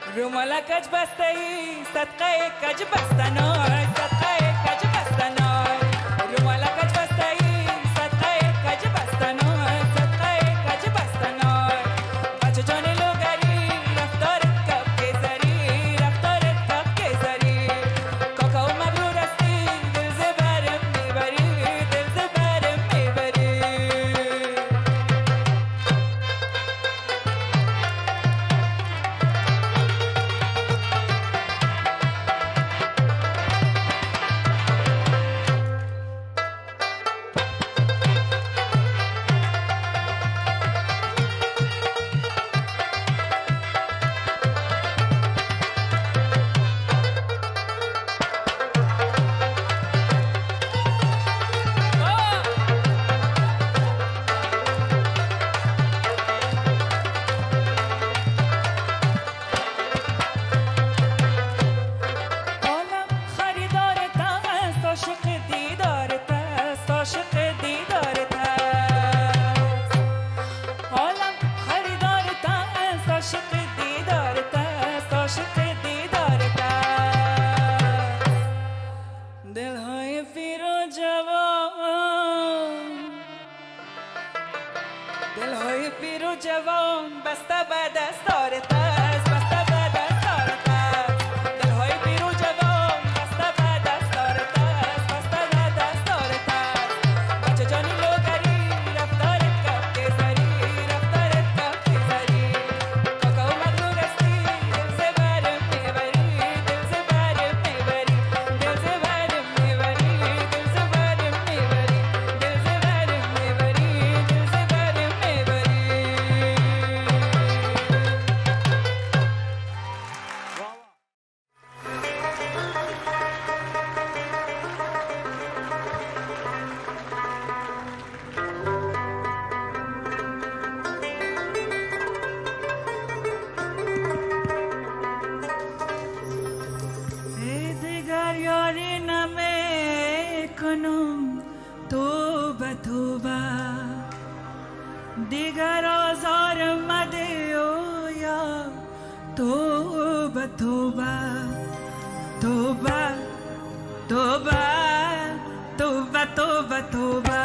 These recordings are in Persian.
رومالا کج بسته ای صدقه کج بستنای صدقه کج بستنای رومالا کج بسته ای صدقه کج بستنای صدقه کج بستنای بچه جان لوگری رفتارت کف کیزری رفتارت کف کیزری کاکاو مبرور استی دل زبرم میبری دل زبرم میبری دلهای پیر و جوان بسته به دستارت است بسته به دستارت است دلهای پیر و جوان بسته به دستارت است بسته به دستارت است بچه جانی لوگری رفتارت کف کیزری رفتارت کف کیزری کاکاو مغرور استی دل زبرم میبری دل زبرم میبری دل زبرم میبری دل زبرم میبری دل زبرم میبری دل زبرم میبری دیگر یاری نمیکنم توبه توبه دیگر آزار مده او یا توبه توبه توبه توبه توبه توبه توبه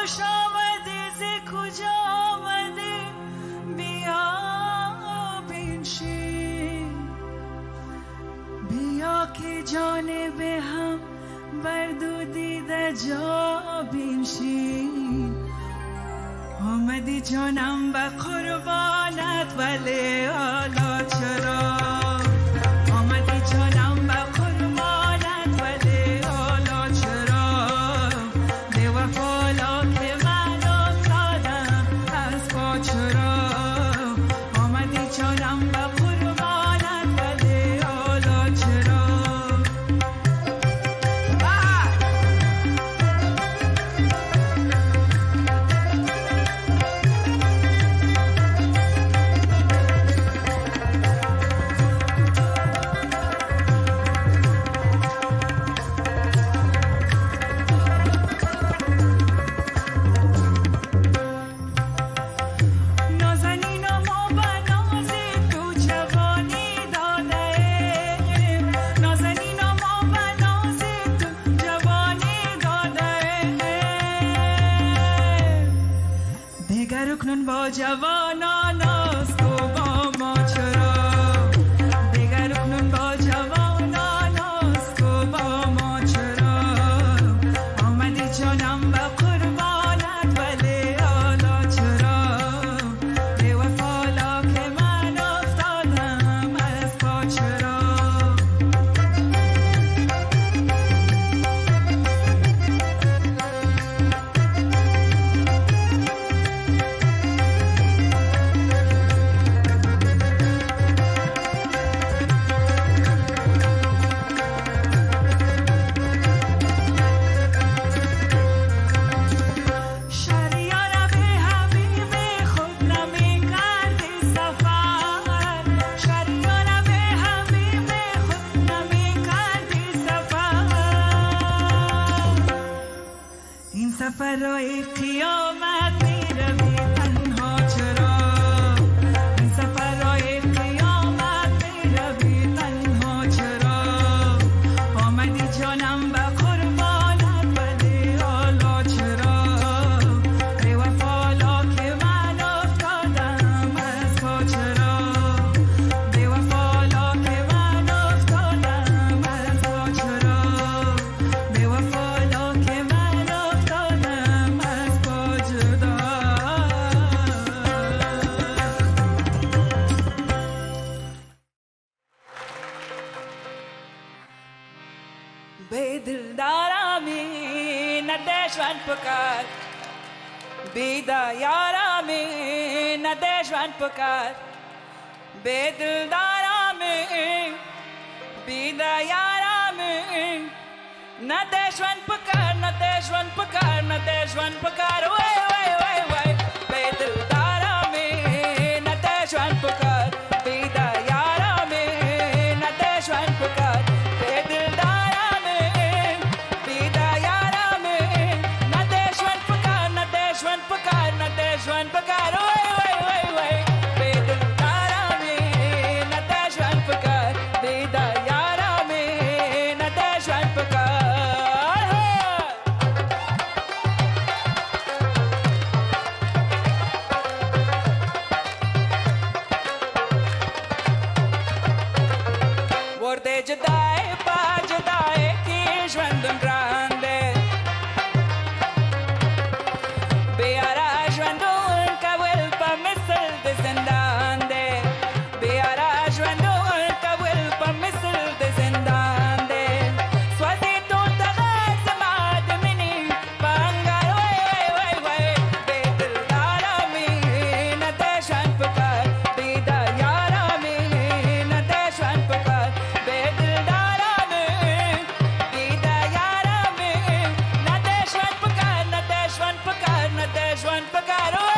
خوش آمدی ز کجا آمدی بیا بنشین بیا که جانب هم بردودیده جا بنشین آمدی جانم به قربانت ولی حالا چرا آمدی جانم به قربانت ولی حالا چرا بی وفالا که من افتادم از پا چرا آمدی جانم به قربانت ولی حالا چرا اکنون با جوانان است و با ما چرا دیگر اکنون با جوانان است و با ما چرا آمدی جانم به قربانت ولی حالا چرا بی وفالا که من افتادم از پا چرا سفرهای قیامت میروی تنها چرا این سفرهای قیامت میروی تنها چرا آمدی جانم به قربانت ولی حالا چرا بی وفالا که من افتادم از پا چرا بی وفالا که من افتادم از پا چرا بی وفالا که من بی دلدارامی ندشون پکار بی دایارامی ندشون پکار بی دلدارامی بی دایارامی ندشون پکار ندشون پکار ندشون پکار وای وای وای وای بی دلدارامی ندشون پکار بی دایارامی ندشون پکار بی دلدار Nadeshwan Pakar, way, way, way, way. Bedul Tarami, Nadeshwan Pakar, Beda Yarami, Nadeshwan Pakar. Vorde Jadai, Pa Jadai, Kishwandam Grande. Beara Jwandun Kawil Pa Misl de Zindande Beara Jwandun Kawil Pa Misl de Zindande Swazi Tunta Samad Mini Pangar Way Way Way Way Bedil Darami Nadeshwan Pakar Beda Yarami Nadeshwan Pakar Bedil Darami Beda Yarami Nadeshwan Pakar Nadeshwan Pakar Nadeshwan Pakar